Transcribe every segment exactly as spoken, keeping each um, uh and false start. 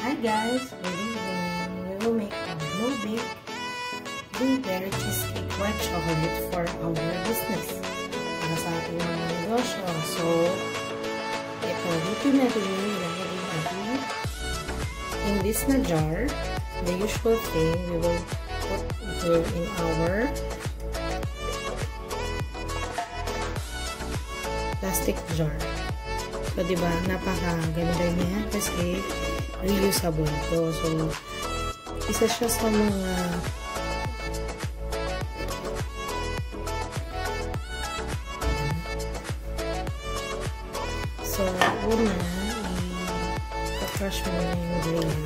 Hi guys, good evening. We will make a no-bake blueberry cheesecake white chocolate for our business. Para sa ating mga negosyo. So, ito, dito natin ilagay natin in this na jar. The usual thing, we will put it in our plastic jar. So, diba, napakaganda niya kasi reusable to. So, isa siya sa mga so, una, i-crush mo na yung graham.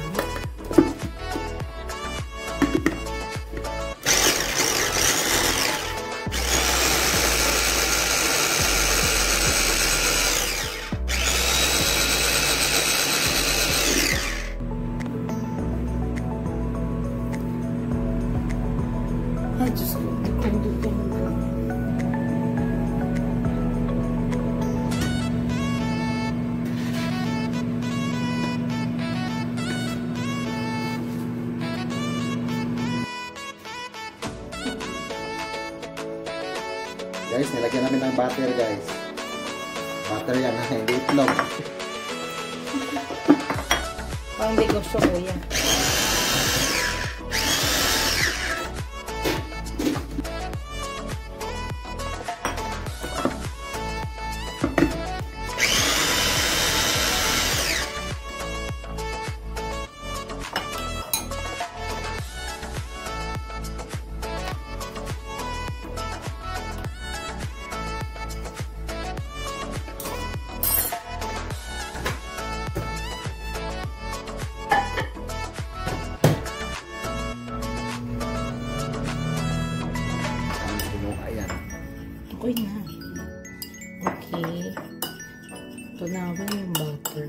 Ay, Diyos ko, dukong-dukong na lang. Guys, nilagyan namin ng butter, guys. Butter yan, hindi itlog. Pang negosyo ko yan. Okay na. Okay. Tunawin yung butter.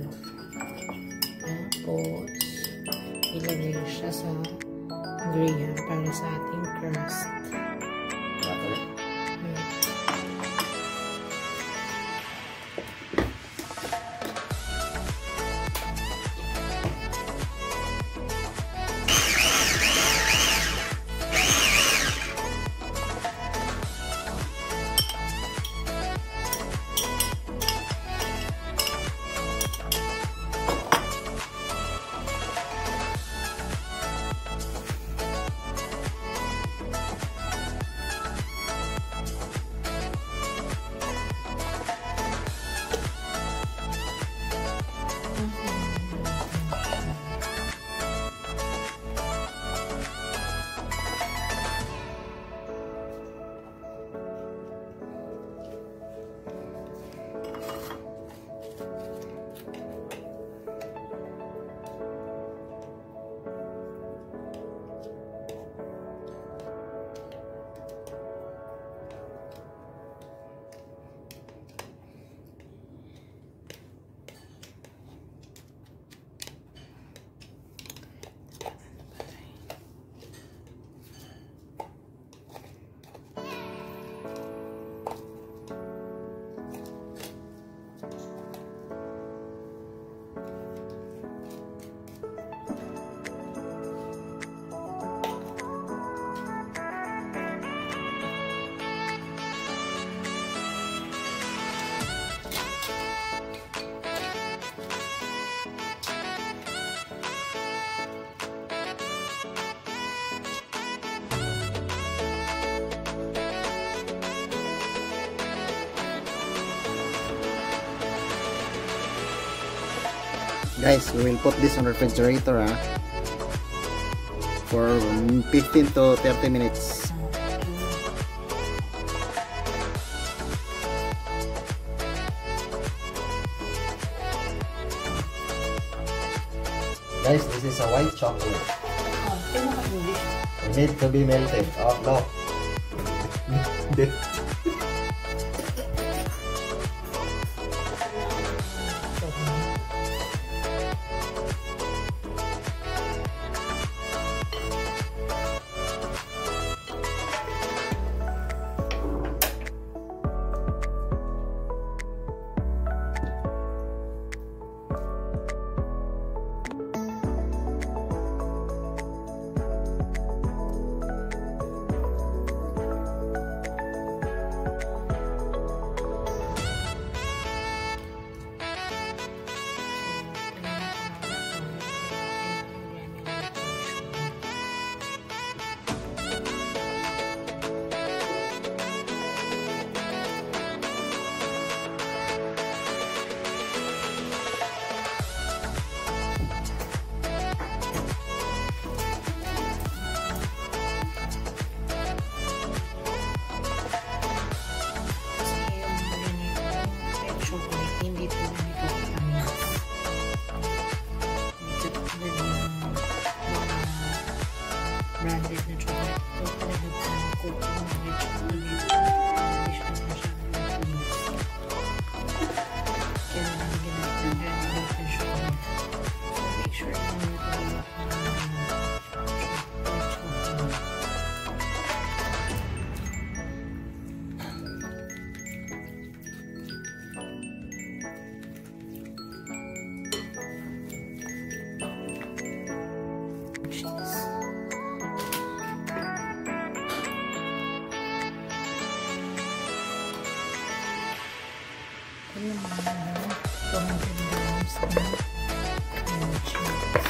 Tapos, ilagay siya sa graham para sa ating crust. Butter? Hmm. Guys, we will put this on refrigerator ah, for fifteen to thirty minutes. Guys, this is a white chocolate. It needs to be melted. Oh, no. ko naman ng two hundred grams ng cream cheese.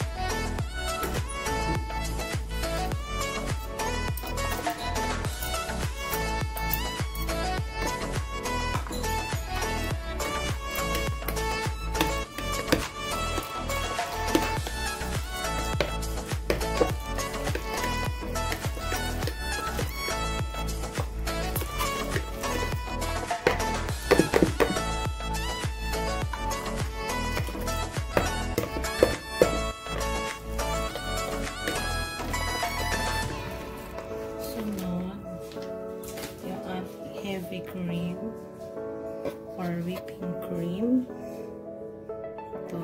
Heavy cream or whipping cream. Ito.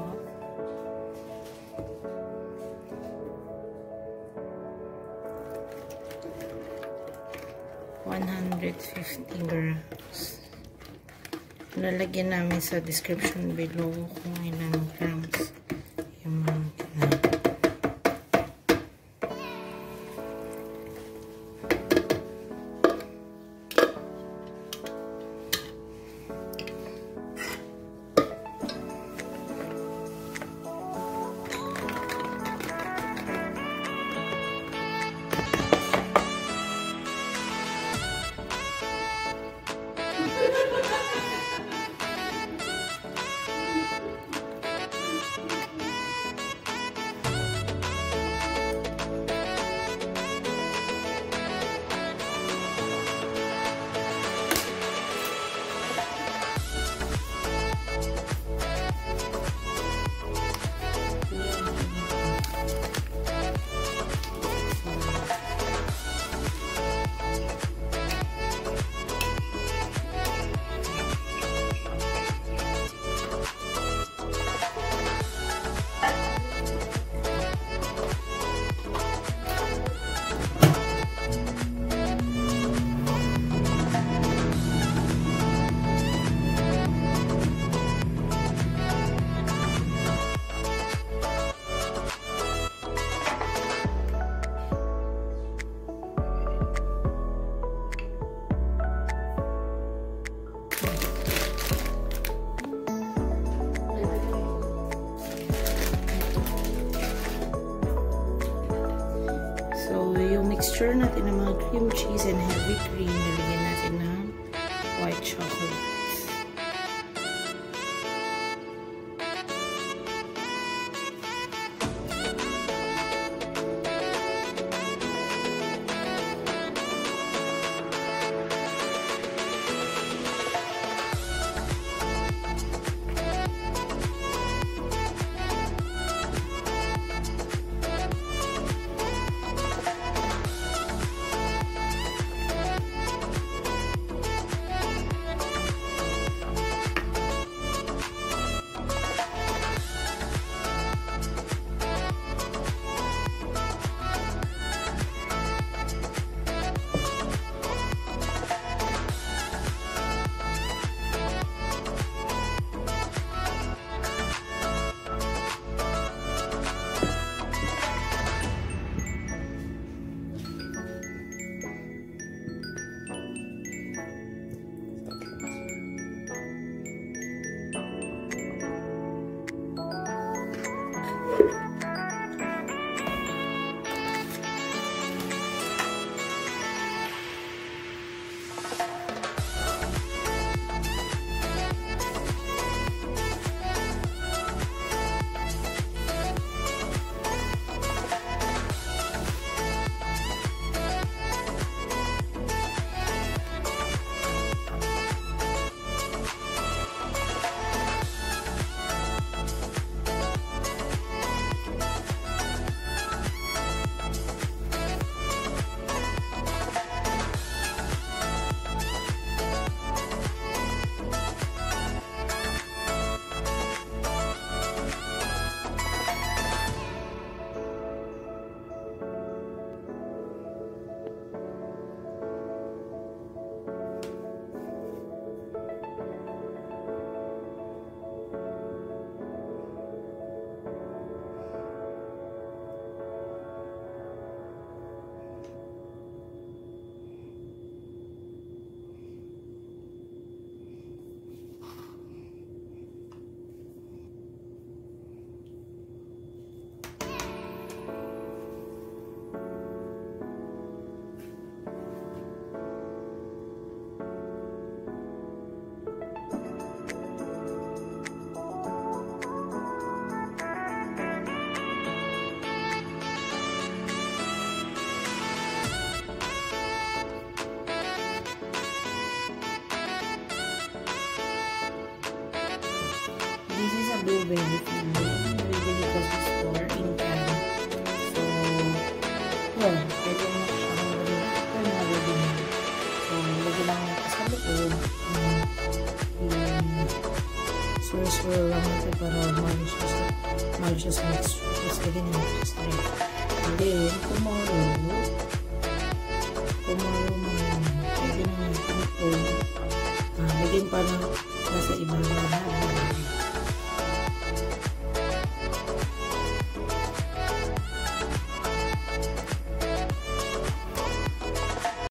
one hundred fifty grams. Lalagyan namin sa description below kung ilang grams yung mga kailangan. So, yung mixture natin ng mga cream cheese and heavy cream, nalagyan natin ng white chocolate. blueberry flavor. Nabibili ko sa store in can. So, yun. Pwede mo siyang rin. Pwede mo rin. So, lagi lang natin sa loob. Swirl-swirl lang natin para malusos malusos mixture. Tapos lagi na natin sa rin. And then, tomorrow,